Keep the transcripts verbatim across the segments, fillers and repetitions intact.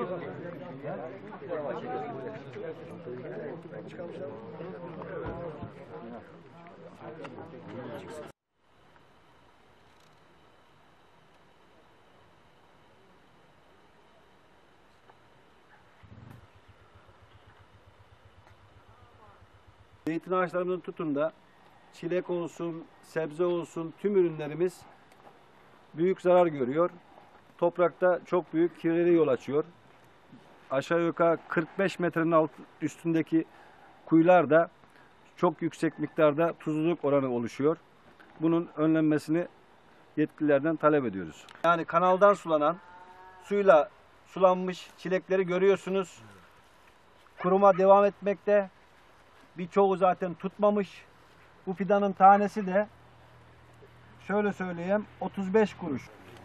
Zeytin ağaçlarımızın tutun da çilek olsun, sebze olsun tüm ürünlerimiz büyük zarar görüyor. Toprakta çok büyük kirliliğe yol açıyor. Aşağı yukarı kırk beş metrenin alt üstündeki kuyularda çok yüksek miktarda tuzluluk oranı oluşuyor. Bunun önlenmesini yetkililerden talep ediyoruz. Yani kanaldan sulanan, suyla sulanmış çilekleri görüyorsunuz. Kuruma devam etmekte. Birçoğu zaten tutmamış. Bu fidanın tanesi de şöyle söyleyeyim otuz beş kuruş.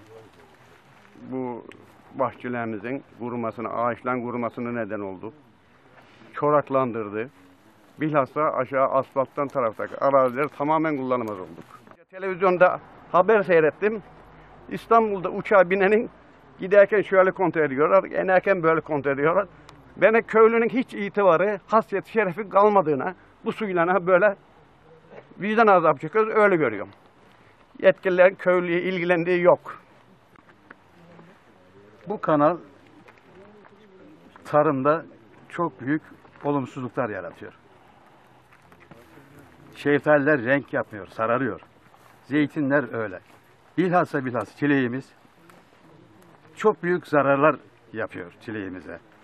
Bu bahçelerimizin kurumasına, ağaçların kurumasına neden oldu. Çoraklandırdı. Bilhassa aşağı asfalttan taraftaki arazileri tamamen kullanamaz olduk. Televizyonda haber seyrettim. İstanbul'da uçağa binenin giderken şöyle kontrol ediyorlar, inerken böyle kontrol ediyorlar. Bana köylünün hiç itibarı, hasret, şerefi kalmadığına, bu suyla böyle vicdan azabı çekiyoruz, öyle görüyorum. Yetkililerin köylüye ilgilendiği yok. Bu kanal tarımda çok büyük olumsuzluklar yaratıyor. Şeftaliler renk yapmıyor, sararıyor. Zeytinler öyle. Bilhassa bilhassa çileğimiz çok büyük zararlar yapıyor çileğimize.